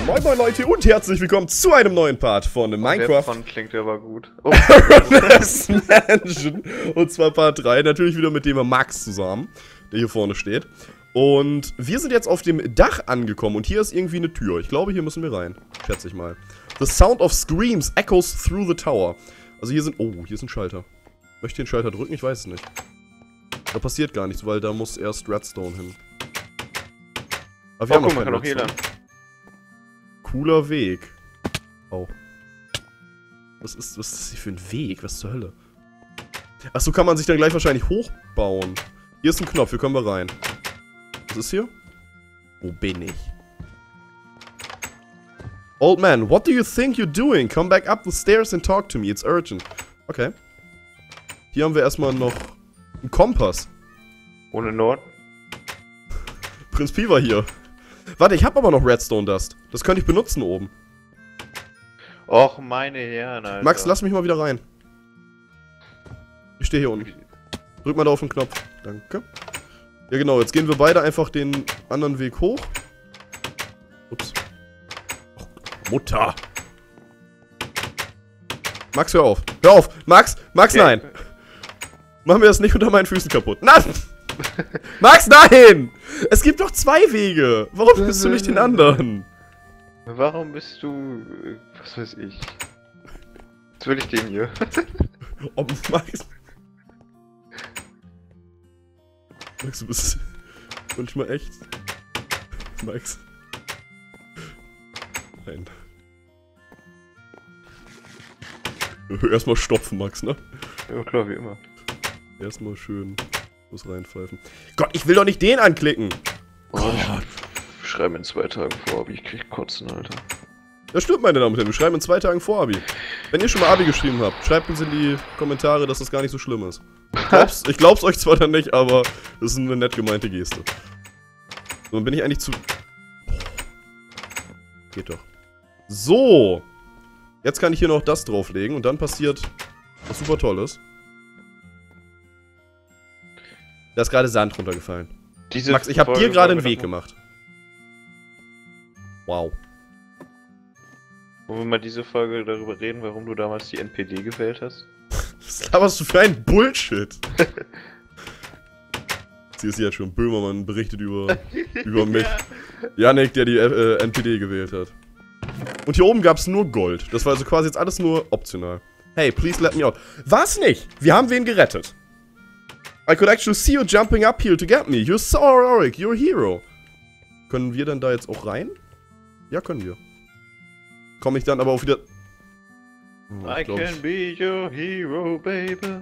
Moin moin Leute und herzlich willkommen zu einem neuen Part von Minecraft. Der klingt aber gut. Oh. Mansion. Und zwar Part 3, natürlich wieder mit dem Max zusammen, der hier vorne steht. Und wir sind jetzt auf dem Dach angekommen und hier ist irgendwie eine Tür. Ich glaube, hier müssen wir rein, schätze ich mal. The sound of screams echoes through the tower. Also hier sind, oh, hier ist ein Schalter. Möchte ich den Schalter drücken? Ich weiß es nicht. Da passiert gar nichts, weil da muss erst Redstone hin. Aber wir haben noch keinen Redstone. Cooler Weg. Oh. Was ist das hier für ein Weg? Was zur Hölle? Achso, kann man sich dann gleich wahrscheinlich hochbauen. Hier ist ein Knopf, hier können wir rein. Was ist hier? Wo bin ich? Old man, what do you think you're doing? Come back up the stairs and talk to me. It's urgent. Okay. Hier haben wir erstmal noch einen Kompass. Ohne Nord. Prinz Pi war hier. Warte, ich habe aber noch Redstone Dust. Das könnte ich benutzen oben. Och, meine Herren, Alter. Max, lass mich mal wieder rein. Ich stehe hier unten. Drück mal da auf den Knopf. Danke. Ja genau, jetzt gehen wir beide einfach den anderen Weg hoch. Ups. Oh, Mutter. Max, hör auf. Hör auf. Max, Max, nein. Mach mir das nicht unter meinen Füßen kaputt. Nein! Max, nein! Es gibt doch zwei Wege. Warum nimmst du nicht den anderen? Warum bist du... was weiß ich. Jetzt will ich den hier. Oh, Max. Max, du bist manchmal echt. Max. Nein. Erstmal stopfen, Max, ne? Ja, klar, wie immer. Erstmal schön was reinpfeifen. Gott, ich will doch nicht den anklicken! Oh, ich schreibe in 2 Tagen vor, Abi. Ich krieg Kotzen, Alter. Das stimmt, meine Damen und Herren. Wir schreiben in 2 Tagen vor, Abi. Wenn ihr schon mal Abi geschrieben habt, schreibt uns in die Kommentare, dass das gar nicht so schlimm ist. Ich glaub's euch zwar dann nicht, aber das ist eine nett gemeinte Geste. So, dann bin ich eigentlich zu... Geht doch. So! Jetzt kann ich hier noch das drauflegen und dann passiert was super Tolles. Da ist gerade Sand runtergefallen. Max, ich habe dir gerade einen Weg gemacht. Wow. Wollen wir mal diese Folge darüber reden, warum du damals die NPD gewählt hast? Was laberst du für ein Bullshit? Sie ist jetzt schon. Böhmermann berichtet über mich. Yannick, der die NPD gewählt hat. Und hier oben gab es nur Gold. Das war also quasi jetzt alles nur optional. Hey, please let me out. Was nicht? Wir haben wen gerettet. I could actually see you jumping up here to get me. You're so heroic. You're a hero. Können wir dann da jetzt auch rein? Ja, können wir. Komme ich dann aber auch wieder... Oh, I can be your hero, baby.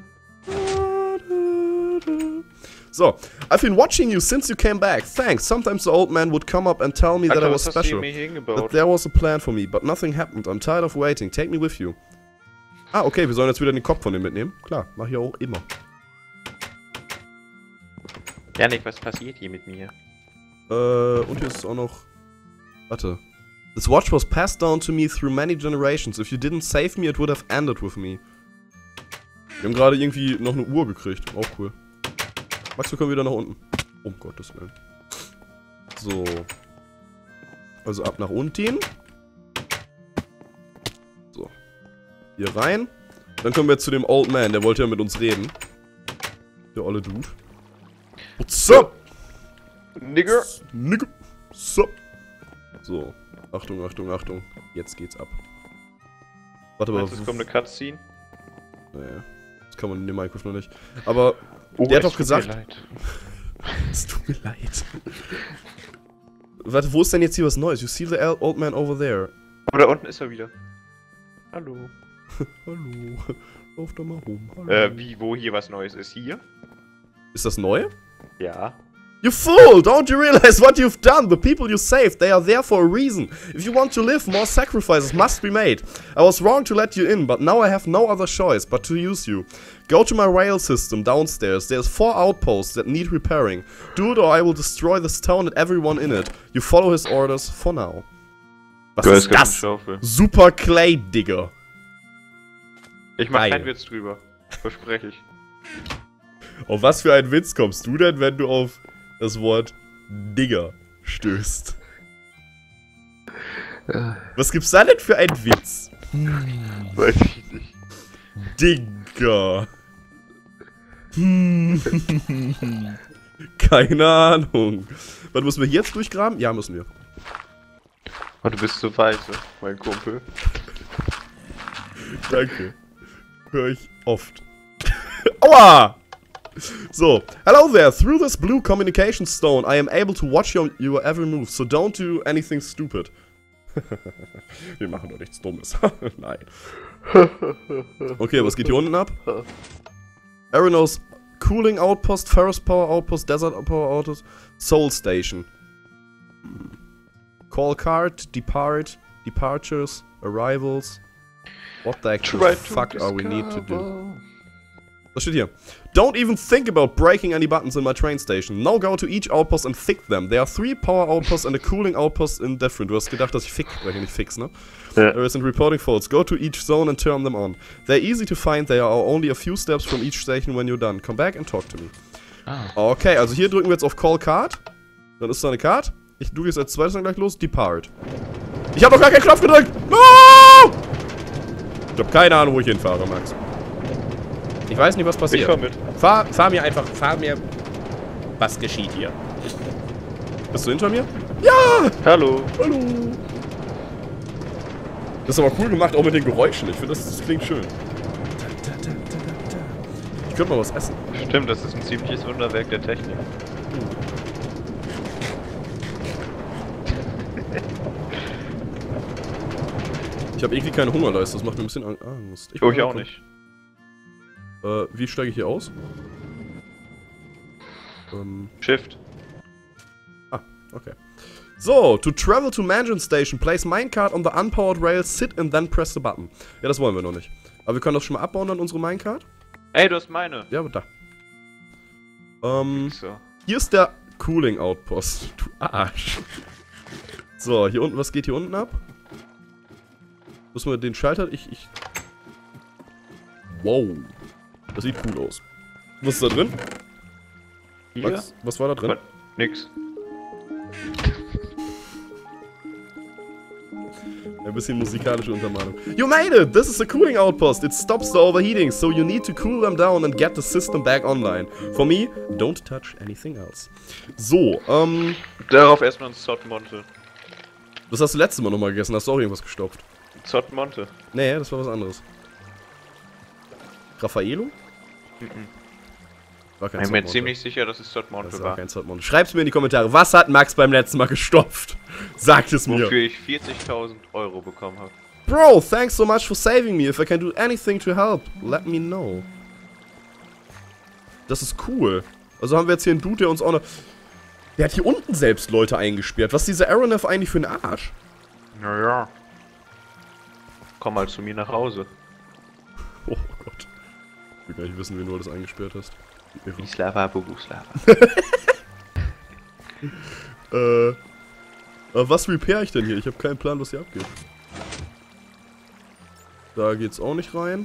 So, I've been watching you since you came back. Thanks. Sometimes the old man would come up and tell me that I was special. That there was a plan for me, but nothing happened. I'm tired of waiting. Take me with you. Ah, okay, wir sollen jetzt wieder den Kopf von dem mitnehmen. Klar, mach ich auch immer. Janik, was passiert hier mit mir? Und hier ist auch noch... Warte. This watch was passed down to me through many generations. If you didn't save me, it would have ended with me. Wir haben gerade irgendwie noch eine Uhr gekriegt. Auch cool. Max, wir kommen wieder nach unten. Um Gottes Willen. So. Also ab nach unten. So. Hier rein. Dann kommen wir jetzt zu dem Old Man. Der wollte ja mit uns reden. Der olle Dude. What's up? Nigger. Nigger. So. So. Achtung, Achtung, Achtung. Jetzt geht's ab. Warte mal. Jetzt kommt eine Cutscene. Naja. Das kann man in dem Minecraft noch nicht. Aber der hat doch gesagt... Es tut mir leid. Warte, wo ist denn jetzt hier was Neues? You see the old man over there. Oh, da unten ist er wieder. Hallo. Hallo. Lauf doch mal rum. Hallo. Wie, wo hier was Neues ist? Hier? Ist das neu? Ja. You fool! Don't you realize what you've done? The people you saved, they are there for a reason. If you want to live, more sacrifices must be made. I was wrong to let you in, but now I have no other choice but to use you. Go to my rail system downstairs. There's 4 outposts that need repairing. Do it or I will destroy this town and everyone in it. You follow his orders for now. Was ist das? Super Clay, Digger. Ich mach keinen Witz drüber. Verspreche ich. Auf was für einen Witz kommst du denn, wenn du auf das Wort Digger stößt? Was gibt's da denn für einen Witz? Weiß ich nicht. Digga. Keine Ahnung. Was, müssen wir hier jetzt durchgraben? Ja, müssen wir. Oh, du bist so weise, mein Kumpel. Danke. Hör ich oft. Aua! So, hello there. Through this blue communication stone, I am able to watch your every move, so don't do anything stupid. Wir machen doch nichts Dummes. Nein. Okay, was geht hier unten ab? Aeronos Cooling Outpost, Ferrous Power Outpost, Desert Power Outpost, Soul Station. Call card, departures, arrivals. What the actual fuck are we need to do? Was steht hier? Don't even think about breaking any buttons in my train station. Now go to each outpost and fix them. There are 3 power outposts and a cooling outpost in different. Du hast gedacht, dass ich fick spreche, nicht fix, ne? Ja. There is in reporting faults. Go to each zone and turn them on. They're easy to find. They are only a few steps from each station when you're done. Come back and talk to me. Okay, also hier drücken wir jetzt auf Call Card. Dann ist da eine Card. Du gehst als zweites dann gleich los. Depart. Ich habe doch gar keinen Knopf gedrückt! No! Ich habe keine Ahnung, wo ich hinfahre, Max. Ich weiß nicht, was passiert. Ich fahr mit. Fahr mir. Was geschieht hier? Bist du hinter mir? Ja! Hallo. Hallo! Das ist aber cool gemacht, auch mit den Geräuschen. Ich finde, das klingt schön. Ich könnte mal was essen. Stimmt, das ist ein ziemliches Wunderwerk der Technik. Ich habe irgendwie keine Hungerleiste, das macht mir ein bisschen Angst. Ich auch nicht. Wie steige ich hier aus? Shift. Ah, okay. So, to travel to Mansion Station, place Minecart on the unpowered rail, sit and then press the button. Ja, das wollen wir noch nicht. Aber wir können das schon mal abbauen, dann unsere Minecart. Ey, du hast meine. Ja, aber da. So. Hier ist der Cooling Outpost. Du Arsch. So, hier unten, was geht hier unten ab? Müssen wir den Schalter, Wow. Das sieht cool aus. Was ist da drin? Hier? Max, was war da drin? Nix. Ein bisschen musikalische Untermalung. You made it! This is a cooling outpost. It stops the overheating, so you need to cool them down and get the system back online. For me, don't touch anything else. So, Darauf erstmal ein Zottmonte. das hast du letztes Mal nochmal gegessen. Hast du auch irgendwas gestopft? Zottmonte. Nee, das war was anderes. Raffaello? War kein Ich bin mir Zottmonte. ziemlich sicher, dass es Zottmonte Das war. war kein Zottmonte. Schreib's mir in die Kommentare. Was hat Max beim letzten Mal gestopft? Sagt es mir. Wofür ich 40.000 € bekommen habe. Bro, thanks so much for saving me. If I can do anything to help, let me know. Das ist cool. Also haben wir jetzt hier einen Dude, der uns auch noch... Der hat hier unten selbst Leute eingesperrt. Was ist dieser Aeronef eigentlich für ein Arsch? Naja. Komm mal zu mir nach Hause. Oh Gott. Ich will gar nicht wissen, wen du alles eingesperrt hast. Slava, Boguslava. Was repair ich denn hier? Ich habe keinen Plan, was hier abgeht. Da geht's auch nicht rein.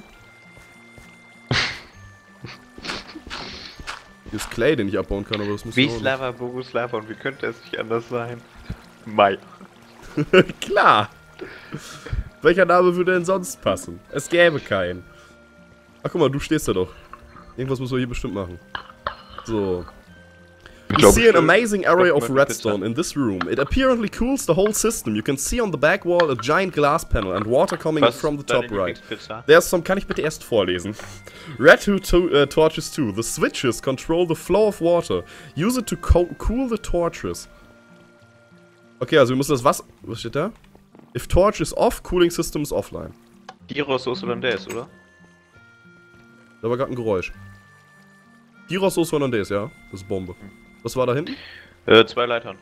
Hier ist Clay, den ich abbauen kann, aber das muss ich auch nicht. Slava, Boguslava und wie könnte es nicht anders sein? Mai. Klar! Welcher Name würde denn sonst passen? Es gäbe keinen. Ach guck mal, du stehst da doch. Irgendwas müssen wir hier bestimmt machen. So. You see an amazing array of redstone in this room. It apparently cools the whole system. You can see on the back wall a giant glass panel and water coming from the top right. There's some... Kann ich bitte erst vorlesen? Red torches too. The switches control the flow of water. Use it to cool the torches. Okay, also wir müssen das Wasser... Was steht da? If torch is off, cooling system is offline. Gyros Sauce Hollandaise, oder? Da war gerade ein Geräusch. Gyros Sauce Hollandaise, ja. Das ist Bombe. Was war da hinten? 2 Leitern.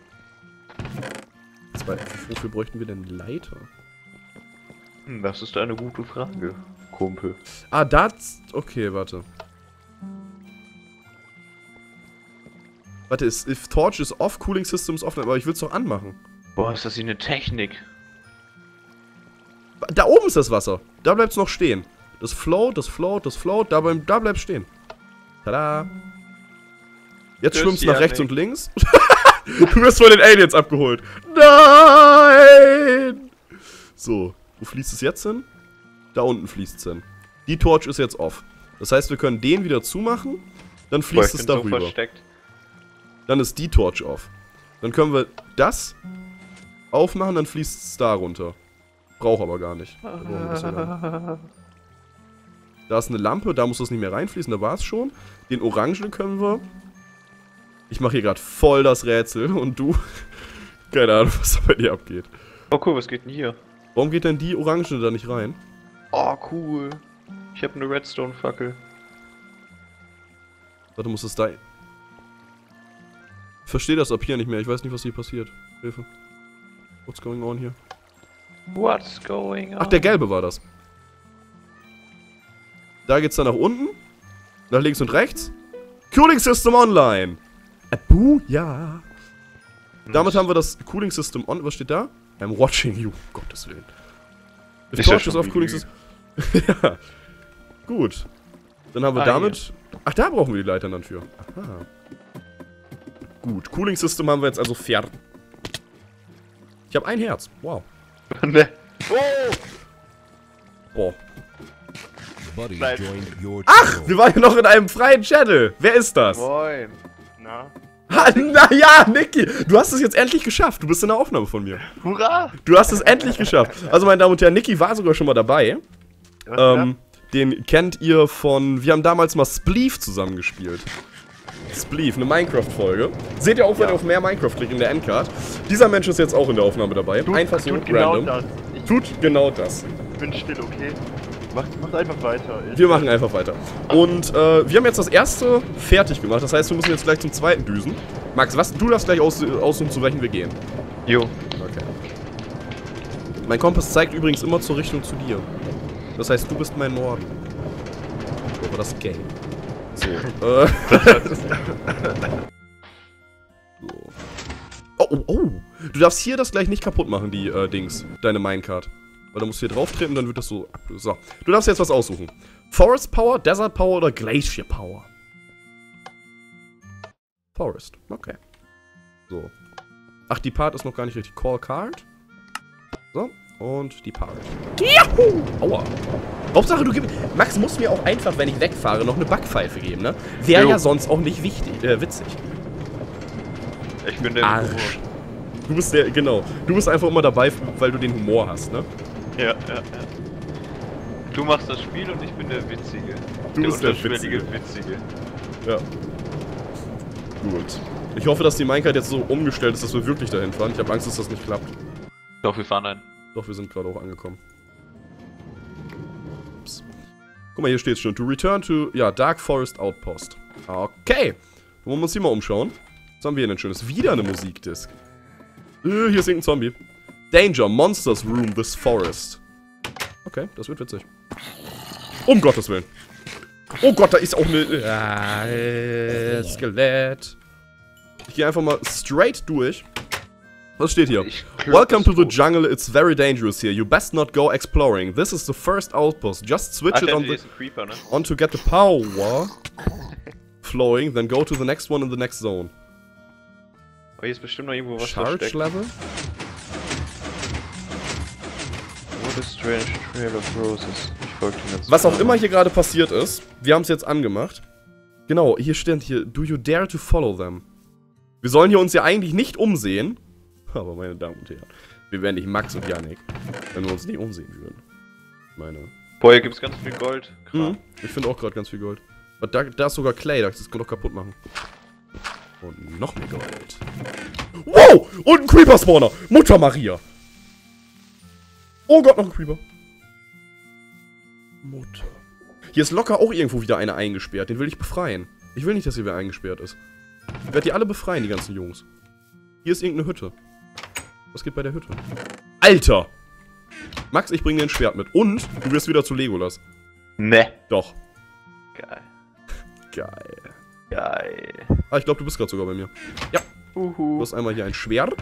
Wofür bräuchten wir denn Leiter? Das ist eine gute Frage, Kumpel. Ah, das... Okay, warte. Warte, if torch is off, cooling system is offline. Aber ich will es doch anmachen. Boah, ist das hier eine Technik. Da oben ist das Wasser. Da bleibt es noch stehen. Das float, das float, das float. Da bleibt stehen. Tada. Jetzt schwimmst du nach rechts und links. Du wirst von den Aliens abgeholt. Nein! So, wo fließt es jetzt hin? Da unten fließt es hin. Die Torch ist jetzt off. Das heißt, wir können den wieder zumachen, dann fließt es darüber. So versteckt. Dann ist die Torch off. Dann können wir das aufmachen, dann fließt es da runter. Braucht aber gar nicht. Da ist eine Lampe, da muss das nicht mehr reinfließen, da war es schon. Den Orangen können wir... Ich mache hier gerade voll das Rätsel und du... Keine Ahnung, was da bei dir abgeht. Oh cool, was geht denn hier? Warum geht denn die Orange da nicht rein? Oh cool. Ich habe eine Redstone-Fackel. Warte, muss es da... Ich verstehe das ab hier nicht mehr, ich weiß nicht, was hier passiert. Hilfe. What's going on hier? What's going on? Ach, der gelbe war das. Da geht's dann nach unten. Nach links und rechts. Cooling System online. Ja. Damit haben wir das Cooling System on. Was steht da? I'm watching you. Gottes Willen. Ist ja schon auf Cooling System. Ja. Gut. Dann haben wir damit... Hier. Ach, da brauchen wir die Leitern dann für. Aha. Gut. Cooling System haben wir jetzt also fertig. Ich habe ein Herz. Wow. Ne. Oh! Boah. Ach, wir waren ja noch in einem freien Channel. Wer ist das? Moin. Na? Na ja, Niki, du hast es jetzt endlich geschafft. Du bist in der Aufnahme von mir. Hurra! Du hast es endlich geschafft. Also, meine Damen und Herren, Niki war sogar schon mal dabei. Den kennt ihr von... Wir haben damals mal Spleef zusammen gespielt. Spleef, eine Minecraft-Folge. Seht ihr auch, wenn ihr auf mehr Minecraft klickt in der Endcard. Dieser Mensch ist jetzt auch in der Aufnahme dabei. Einfach so random. Tut genau das. Ich bin still, okay? Macht einfach weiter. Wir machen einfach weiter. Und wir haben jetzt das erste fertig gemacht. Das heißt, wir müssen jetzt gleich zum zweiten düsen. Max, du darfst gleich aussuchen, zu welchen wir gehen. Jo. Okay. Mein Kompass zeigt übrigens immer zur Richtung zu dir. Das heißt, du bist mein Norden. Aber das ist gay. So, so. Oh. Du darfst hier das gleich nicht kaputt machen, die Dings. Deine Minecart. Weil da musst du hier drauf treten, dann wird das so... So. Du darfst jetzt was aussuchen. Forest Power, Desert Power oder Glacier Power? Forest. Okay. So. Ach, die Part ist noch gar nicht richtig. Call Card. So. Und die Part. Juhu! Aua. Hauptsache, du gibst... Max muss mir auch einfach, wenn ich wegfahre, noch eine Backpfeife geben, ne? Wäre ja sonst auch nicht witzig. Ich bin der Arsch. Du bist der... Genau. Du bist einfach immer dabei, weil du den Humor hast, ne? Ja. Du machst das Spiel und ich bin der Witzige. Du bist der Witzige. Ja. Gut. Ich hoffe, dass die Minecart jetzt so umgestellt ist, dass wir wirklich dahin fahren. Ich habe Angst, dass das nicht klappt. Doch, wir fahren ein. Doch, wir sind gerade auch angekommen. Ups. Guck mal, hier steht schon. To return to, ja, Dark Forest Outpost. Okay. Dann wollen wir uns hier mal umschauen. Was haben wir denn schönes? Wieder eine Musikdisc. Hier ist irgendein Zombie. Danger, Monsters room this forest. Okay, das wird witzig. Um Gottes Willen. Oh Gott, da ist auch eine... Skelett. Ich gehe einfach mal straight durch. Was steht hier? Welcome to the jungle, it's very dangerous here. You best not go exploring. This is the first outpost. Just switch it on to get the power flowing, then go to the next one in the next zone. Oh, hier ist bestimmt noch irgendwo was Charge versteckt. Level? What a strange trail of roses. Ich folge den ganzen Was auch immer hier gerade passiert ist, wir haben es jetzt angemacht. Genau, hier steht hier, do you dare to follow them? Wir sollen hier uns ja eigentlich nicht umsehen. Aber meine Damen und Herren, wir wären nicht Max und Yannick, wenn wir uns nicht umsehen würden. Boah, hier gibt's ganz viel Gold. Ich finde auch gerade ganz viel Gold. Aber da ist sogar Clay, das kann doch kaputt machen. Und noch mehr Gold. Wow! Und ein Creeper-Spawner! Mutter Maria! Oh Gott, noch ein Creeper. Mutter. Hier ist locker auch irgendwo wieder einer eingesperrt. Den will ich befreien. Ich will nicht, dass hier wer eingesperrt ist. Ich werde die alle befreien, die ganzen Jungs. Hier ist irgendeine Hütte. Was geht bei der Hütte? Alter! Max, ich bringe dir ein Schwert mit. Und du wirst wieder zu Legolas. Ne. Doch. Geil. Geil. Geil. Ah, ich glaube, du bist gerade sogar bei mir. Ja. Du hast einmal hier ein Schwert.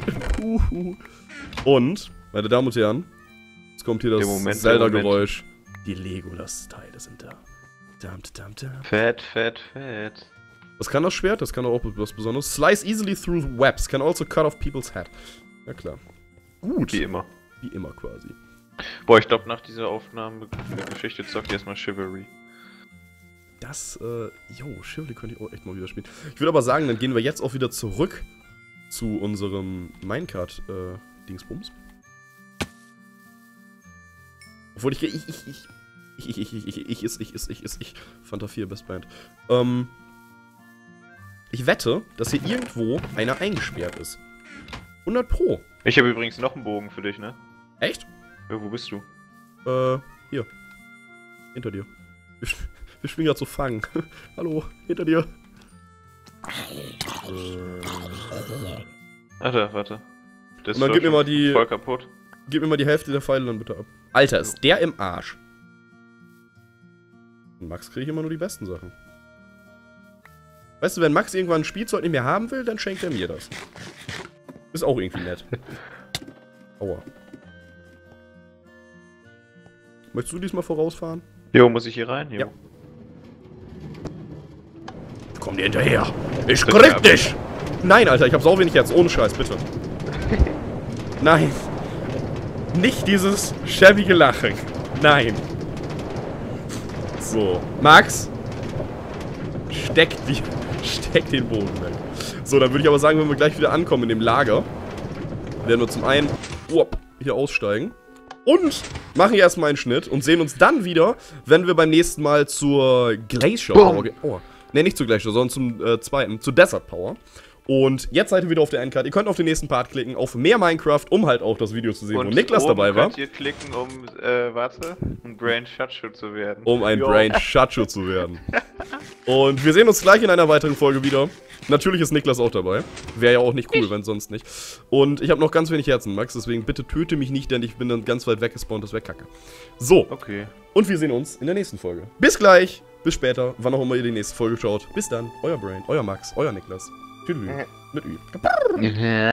Und, meine Damen und Herren, jetzt kommt hier das Zelda-Geräusch. Die Legolas-Teile sind da. Fett. Was kann das Schwert? Das kann auch was Besonderes. Slice easily through webs. Can also cut off people's head. Ja klar. Gut. Wie immer. Wie immer quasi. Boah, ich glaube nach dieser Aufnahme der Geschichte zockt ihr erstmal Chivalry. Das, Chivalry könnte ich auch echt mal wieder spielen. Ich würde aber sagen, dann gehen wir jetzt auch wieder zurück zu unserem Minecart, Obwohl ich Fanta 4, Best Band. Ich wette, dass hier irgendwo einer eingesperrt ist. 100 Pro. Ich habe übrigens noch einen Bogen für dich, ne? Echt? Ja, wo bist du? Hier. Hinter dir. Wir spielen gerade so Fang. Hallo, hinter dir. Warte. Das Und dann ist gib mir mal die. voll kaputt. Gib mir mal die Hälfte der Pfeile dann bitte ab. Alter, ist der im Arsch. Und Max kriege ich immer nur die besten Sachen. Weißt du, wenn Max irgendwann ein Spielzeug nicht mehr haben will, dann schenkt er mir das. Ist auch irgendwie nett. Aua. Möchtest du diesmal vorausfahren? Jo, muss ich hier rein? Jo. Ja. Komm dir hinterher. Ich krieg dich! Nein, Alter, ich hab sau wenig Herz. Ohne Scheiß, bitte. Nein. Nicht dieses schäbige Lachen. Nein. So. Max. Steck den Boden weg. So, dann würde ich aber sagen, wenn wir gleich wieder ankommen in dem Lager, werden wir zum einen hier aussteigen und machen hier erstmal einen Schnitt und sehen uns dann wieder, wenn wir beim nächsten Mal zur Glacier Power gehen. Oh, ne, nicht zur Glacier, sondern zum zweiten, zur Desert Power. Und jetzt seid ihr wieder auf der Endcard. Ihr könnt auf den nächsten Part klicken, auf mehr Minecraft, um halt auch das Video zu sehen, wo Niklas dabei war. Könnt ihr klicken, um, ein Brain Shatshu zu werden. Um ein Brain Shatshu zu werden. Und wir sehen uns gleich in einer weiteren Folge wieder. Natürlich ist Niklas auch dabei. Wäre ja auch nicht cool, wenn sonst nicht. Und ich habe noch ganz wenig Herzen, Max, deswegen bitte töte mich nicht, denn ich bin dann ganz weit weggespawnt, das wäre kacke. So. Okay. Und wir sehen uns in der nächsten Folge. Bis gleich, bis später, wann auch immer ihr die nächste Folge schaut. Bis dann, euer Brain, euer Max, euer Niklas. Tschüss. Mit Ü.